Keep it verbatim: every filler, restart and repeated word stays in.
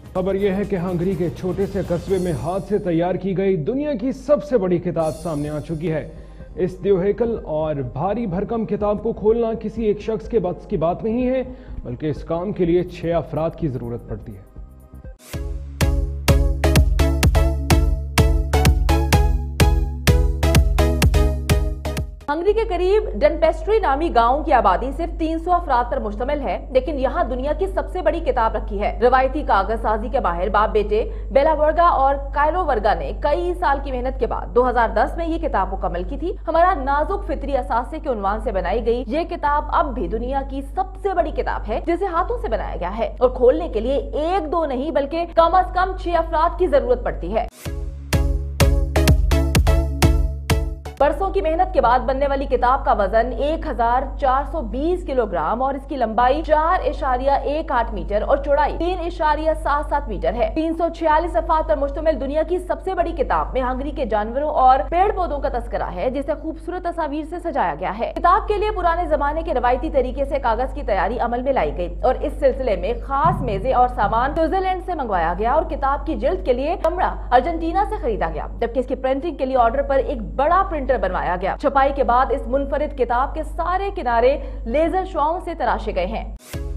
खबर यह है कि हंगरी के छोटे से कस्बे में हाथ से तैयार की गई दुनिया की सबसे बड़ी किताब सामने आ चुकी है। इस देवहेकल और भारी भरकम किताब को खोलना किसी एक शख्स के बस की बात नहीं है, बल्कि इस काम के लिए छह अफराद की जरूरत पड़ती है। हंगरी के करीब डनपेस्ट्री नामी गांव की आबादी सिर्फ तीन सौ अफराद पर मुश्तमिल है, लेकिन यहाँ दुनिया की सबसे बड़ी किताब रखी है। रवायती कागज साजी के माहिर बाप बेटे बेला वर्गा और कायरो वर्गा ने कई साल की मेहनत के बाद दो हज़ार दस में ये किताब मुकम्मल की थी। हमारा नाजुक फितरी असासे के उन्वान से बनाई गई ये किताब अब भी दुनिया की सबसे बड़ी किताब है, जिसे हाथों से बनाया गया है और खोलने के लिए एक दो नहीं बल्कि कम अज कम छह अफराद की जरूरत पड़ती है। बरसों की मेहनत के बाद बनने वाली किताब का वजन एक हजार चार सौ बीस किलोग्राम और इसकी लंबाई चार इशारिया एक आठ मीटर और चौड़ाई तीन इशारिया सात सात मीटर है। तीन सौ छियालीस सफ़हात पर मुश्तमिल दुनिया की सबसे बड़ी किताब में हंगरी के जानवरों और पेड़ पौधों का तस्करा है, जिसे खूबसूरत तस्वीर से सजाया गया है। किताब के लिए पुराने जमाने के रवायती तरीके से कागज की तैयारी अमल में लाई गई और इस सिलसिले में खास मेजे और सामान स्विट्जरलैंड से मंगवाया गया और किताब की जिल्द के लिए चमड़ा अर्जेंटीना से खरीदा गया, जबकि इसकी प्रिंटिंग के लिए ऑर्डर पर एक बड़ा प्रिंटर बनवाया गया। छपाई के बाद इस मुनफरिद किताब के सारे किनारे लेजर शॉन्ग से तराशे गए हैं।